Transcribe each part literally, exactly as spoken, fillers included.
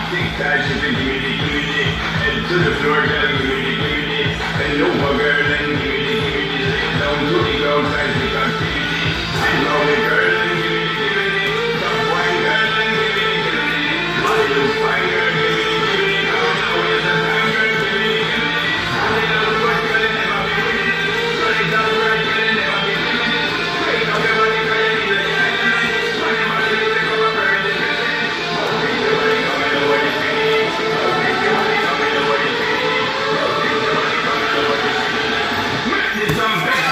Tic-tac, she said, gimme the, gimme the. Head to the floor, girl, gimme the, gimme the. Bend over, girl, and gimme the, gimme the. Sit down to the ground, seismic activity. Sit down, girl, and gimme the, gimme the. Top wine, girl, and gimme the, gimme the. Body looks fine, girl, gimme the, gimme the. Now, now is the time, girl, gimme the, gimme the. Hold it down, good, girl, and never be with it. Shut it down, right, girl, and never be with it. Break up your body, girl, and need a giant. Shut your body, take up a bird, and get it. How big your body coming over the city? How big your body coming over the city? How big your body coming over the city? Make this some best.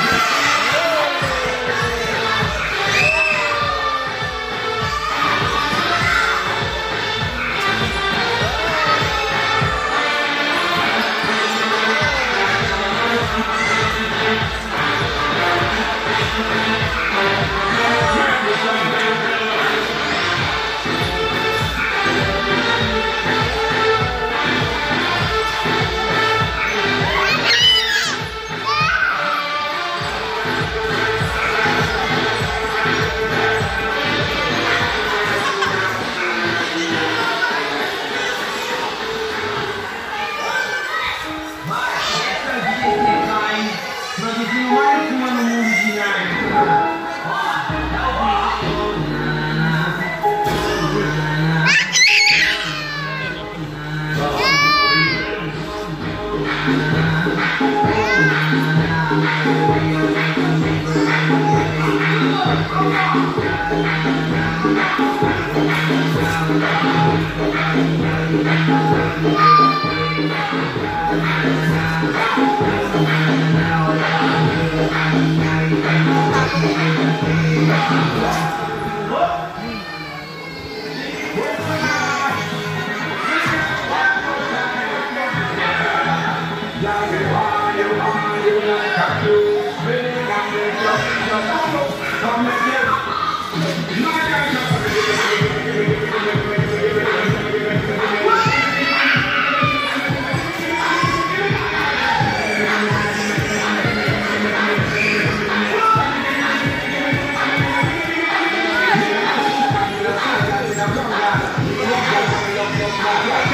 Yeah.